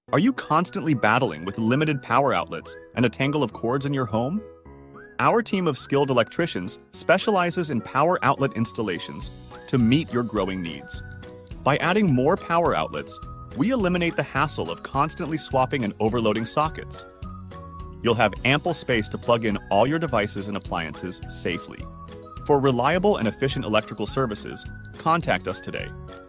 Are you constantly battling with limited power outlets and a tangle of cords in your home? Our team of skilled electricians specializes in power outlet installations to meet your growing needs. By adding more power outlets, we eliminate the hassle of constantly swapping and overloading sockets. You'll have ample space to plug in all your devices and appliances safely. For reliable and efficient electrical services, contact us today.